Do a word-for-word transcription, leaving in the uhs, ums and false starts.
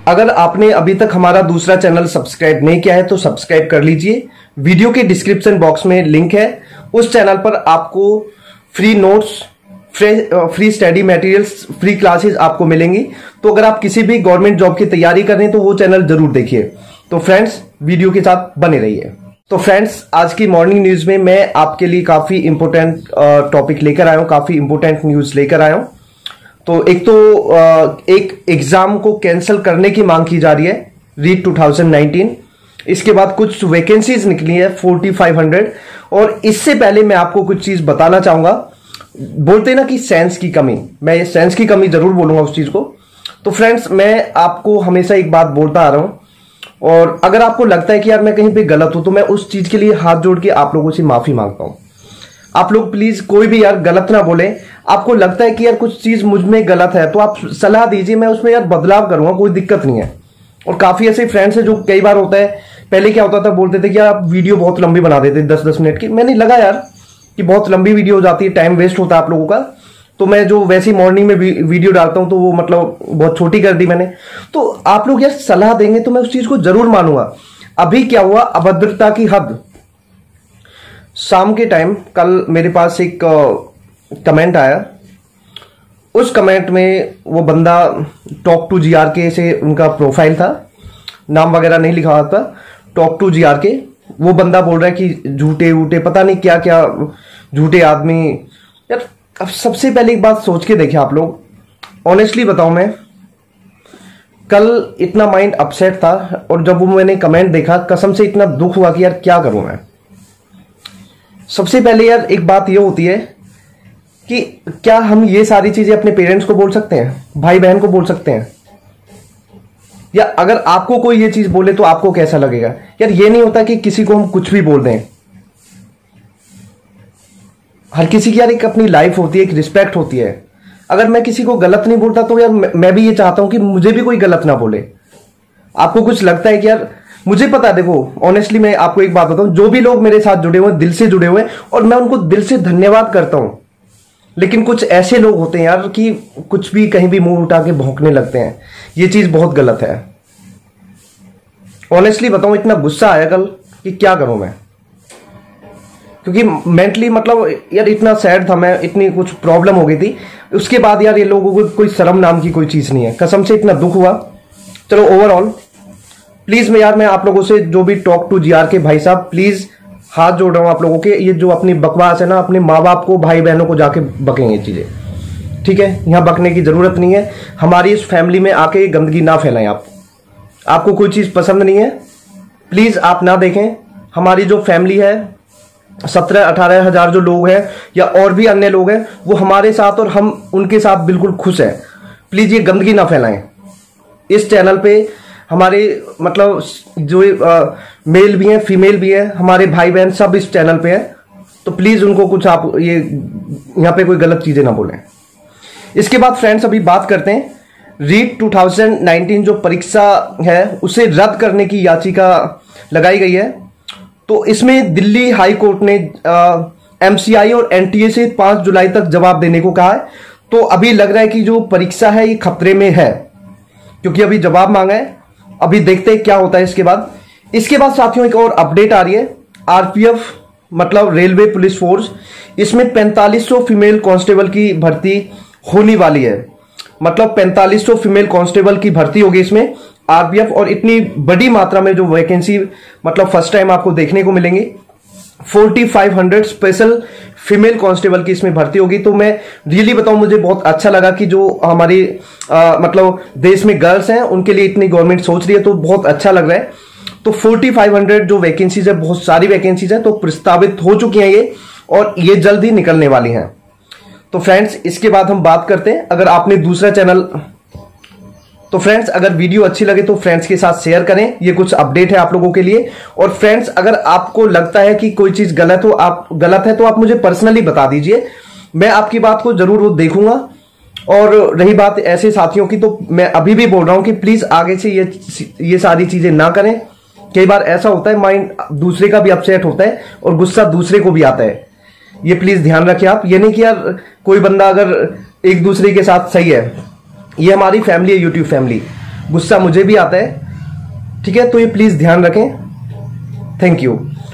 अगर आपने अभी तक हमारा दूसरा चैनल सब्सक्राइब नहीं किया है तो सब्सक्राइब कर लीजिए। वीडियो के डिस्क्रिप्शन बॉक्स में लिंक है। उस चैनल पर आपको free notes, free study materials, free classes आपको मिलेंगी। तो अगर आप किसी भी गवर्नमेंट जॉब की तैयारी कर रहे हैं तो वो चैनल जरूर देखिए। तो फ्रेंड्स, वीडियो के साथ बने रहिए। तो फ्रेंड्स, आज की मॉर्निंग न्यूज में मैं आपके लिए काफी इंपोर्टेंट टॉपिक लेकर आया हूं, काफी इंपोर्टेंट न्यूज लेकर आया हूं। तो एक तो एक एग्जाम को कैंसिल करने की मांग की जा रही है, रीट टू थाउजेंड नाइनटीन। इसके बाद कुछ वैकेंसीज निकली है फोर्टी फाइव हंड्रेड। और इससे पहले मैं आपको कुछ चीज बताना चाहूंगा। बोलते हैं ना कि सेंस की कमी, मैं ये सेंस की कमी जरूर बोलूंगा उस चीज को। तो फ्रेंड्स, मैं आपको हमेशा एक बात बोलता आ रहा हूं, और अगर आपको लगता है कि यार मैं कहीं पे गलत हूं तो मैं उस चीज के लिए हाथ जोड़ के आप लोगों से माफी मांगता हूं। आप लोग प्लीज कोई भी यार गलत ना बोले। आपको लगता है कि यार कुछ चीज मुझ में गलत है तो आप सलाह दीजिए, मैं उसमें यार बदलाव करूंगा, कोई दिक्कत नहीं है। और काफी ऐसे फ्रेंड्स हैं जो कई बार होता है, पहले क्या होता था, बोलते थे कि यार आप वीडियो बहुत लंबी बना देते दस दस मिनट की। मैंने लगा यार कि बहुत लंबी वीडियो हो जाती है, टाइम वेस्ट होता है आप लोगों का। तो मैं जो वैसी मॉर्निंग में वीडियो डालता हूं तो वो मतलब बहुत छोटी कर दी मैंने। तो आप लोग यार सलाह देंगे तो मैं उस चीज को जरूर मानूंगा। अभी क्या हुआ, अभद्रता की हद। शाम के टाइम कल मेरे पास एक कमेंट आया। उस कमेंट में वो बंदा टॉक टू जी आर के से उनका प्रोफाइल था, नाम वगैरह नहीं लिखा हुआ था, टॉक टू जी आर के। वो बंदा बोल रहा है कि झूठे वूठे पता नहीं क्या क्या झूठे आदमी। यार अब सबसे पहले एक बात सोच के देखें आप लोग। ऑनेस्टली बताऊं, मैं कल इतना माइंड अपसेट था और जब वो मैंने कमेंट देखा, कसम से इतना दुख हुआ कि यार क्या करूं मैं। सबसे पहले यार एक बात ये होती है कि क्या हम ये सारी चीजें अपने पेरेंट्स को बोल सकते हैं, भाई बहन को बोल सकते हैं? या अगर आपको कोई ये चीज बोले तो आपको कैसा लगेगा? यार ये नहीं होता कि किसी को हम कुछ भी बोल दें। हर किसी की यार एक अपनी लाइफ होती है, एक रिस्पेक्ट होती है। अगर मैं किसी को गलत नहीं बोलता तो यार मैं भी ये चाहता हूं कि मुझे भी कोई गलत ना बोले। आपको कुछ लगता है कि यार, मुझे पता है, देखो ऑनेस्टली मैं आपको एक बात बताऊं, जो भी लोग मेरे साथ जुड़े हुए हैं, दिल से जुड़े हुए हैं, और मैं उनको दिल से धन्यवाद करता हूं। लेकिन कुछ ऐसे लोग होते हैं यार कि कुछ भी कहीं भी मुंह उठा के भौंकने लगते हैं। ये चीज बहुत गलत है। ऑनेस्टली बताऊं, इतना गुस्सा आया कल कि क्या करूं मैं, क्योंकि मेंटली मतलब यार इतना सैड था मैं, इतनी कुछ प्रॉब्लम हो गई थी। उसके बाद यार ये लोगों को कोई शर्म नाम की कोई चीज नहीं है। कसम से इतना दुख हुआ। चलो ओवरऑल प्लीज मैं यार मैं आप लोगों से, जो भी टॉक टू जी आर के भाई साहब, प्लीज हाथ जोड़ रहा हूं आप लोगों के। ये जो अपनी बकवास है ना, अपने माँ बाप को, भाई बहनों को जाके बकेंगे चीजें, ठीक है? यहां बकने की जरूरत नहीं है। हमारी इस फैमिली में आके गंदगी ना फैलाएं आप। आपको कोई चीज पसंद नहीं है, प्लीज आप ना देखें। हमारी जो फैमिली है, सत्रह अठारह हजार जो लोग हैं या और भी अन्य लोग हैं, वो हमारे साथ और हम उनके साथ बिल्कुल खुश हैं। प्लीज ये गंदगी ना फैलाएं। इस चैनल पे हमारे मतलब जो आ, मेल भी हैं, फीमेल भी हैं, हमारे भाई बहन सब इस चैनल पे हैं। तो प्लीज उनको कुछ आप ये यहां पे कोई गलत चीजें ना बोलें। इसके बाद फ्रेंड्स, अभी बात करते हैं रीट टू थाउजेंड नाइनटीन जो परीक्षा है उसे रद्द करने की याचिका लगाई गई है। तो इसमें दिल्ली हाई कोर्ट ने एमसीआई और एनटीए से पांच जुलाई तक जवाब देने को कहा है। तो अभी लग रहा है कि जो परीक्षा है ये खतरे में है, क्योंकि अभी जवाब मांगा है। अभी देखते हैं क्या होता है इसके बाद। इसके बाद साथियों एक और अपडेट आ रही है। आरपीएफ मतलब रेलवे पुलिस फोर्स, इसमें पैंतालीस सौ फीमेल कांस्टेबल की भर्ती होने वाली है। मतलब पैंतालीस सौ फीमेल कांस्टेबल की भर्ती होगी इसमें आरपीएफ। और इतनी बड़ी मात्रा में जो वैकेंसी मतलब फर्स्ट टाइम आपको देखने को मिलेंगी। Forty five hundred special female constable की इसमें भर्ती होगी। तो मैं रियली बताऊं, मुझे बहुत अच्छा लगा कि जो हमारी आ, मतलब देश में गर्ल्स हैं उनके लिए इतनी गवर्नमेंट सोच रही है, तो बहुत अच्छा लग रहा है। तो फोर्टी फाइव हंड्रेड जो वैकेंसीज है, बहुत सारी वैकेंसीज है, तो प्रस्तावित हो चुकी हैं ये, और ये जल्द ही निकलने वाली हैं। तो फ्रेंड्स, इसके बाद हम बात करते हैं, अगर आपने दूसरा चैनल, तो फ्रेंड्स अगर वीडियो अच्छी लगे तो फ्रेंड्स के साथ शेयर करें। ये कुछ अपडेट है आप लोगों के लिए। और फ्रेंड्स, अगर आपको लगता है कि कोई चीज गलत हो, आप गलत है तो आप मुझे पर्सनली बता दीजिए, मैं आपकी बात को जरूर वो देखूंगा। और रही बात ऐसे साथियों की, तो मैं अभी भी बोल रहा हूं कि प्लीज आगे से ये ये सारी चीजें ना करें। कई बार ऐसा होता है, माइंड दूसरे का भी अपसेट होता है और गुस्सा दूसरे को भी आता है। ये प्लीज ध्यान रखें आप। ये नहीं कि यार कोई बंदा अगर एक दूसरे के साथ सही है, ये हमारी फैमिली है, यूट्यूब फैमिली, गुस्सा मुझे भी आता है, ठीक है। तो ये प्लीज ध्यान रखें। Thank you.